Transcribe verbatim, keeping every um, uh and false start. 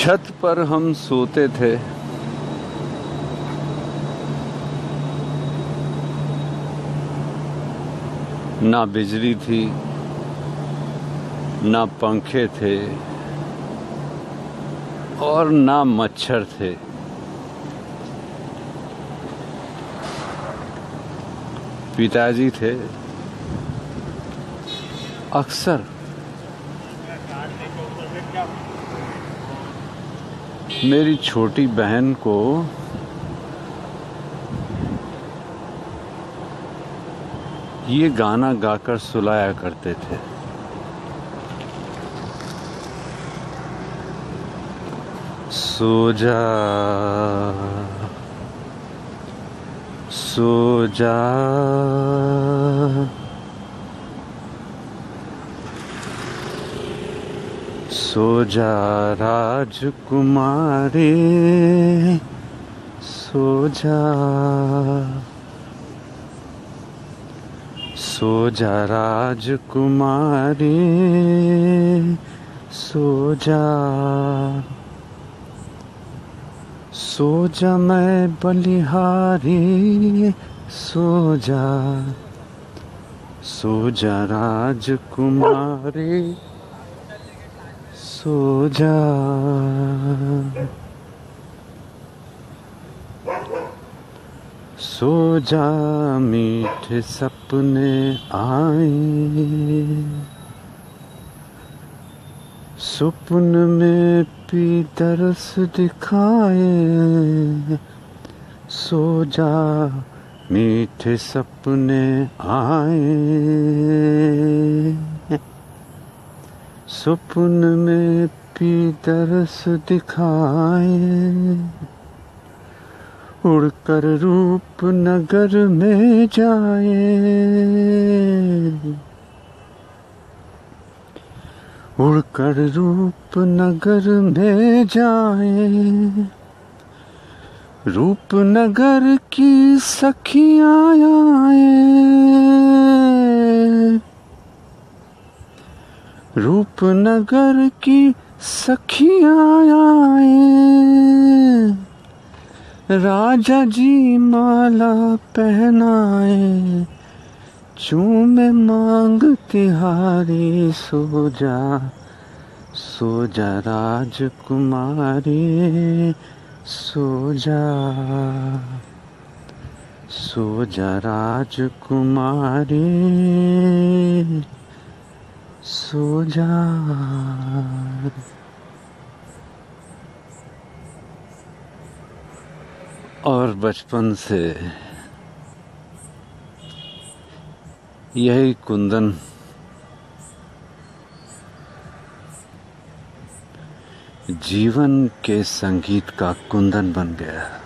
छत पर हम सोते थे, ना बिजली थी, ना पंखे थे और ना मच्छर थे। पिताजी थे। अक्सर मेरी छोटी बहन को ये गाना गाकर सुलाया करते थे। सो जा, सो जा, सो जा राजकुमारी, सो जा, सो जा राजकुमारी, सो जा, सो जा मैं बलिहारी, सो जा, सो जा राजकुमारी, सो जा। सो जा मीठे सपने आए, सुपन में भी दरस दिखाए। सो जा मीठे सपने आए, सुपन में भी दरस दिखाए। उड़कर रूप नगर में जाए, उड़कर रूप नगर में जाए। रूपनगर की सखियाँ आए, रूपनगर की सखियाँ आए। राजा जी माला पहनाए, चूमे मांग तिहारी। सो जा, सो जा राजकुमारी, सो जा, सो जा राजकुमारी, सो जा। और बचपन से यही कुंदन जीवन के संगीत का कुंदन बन गया।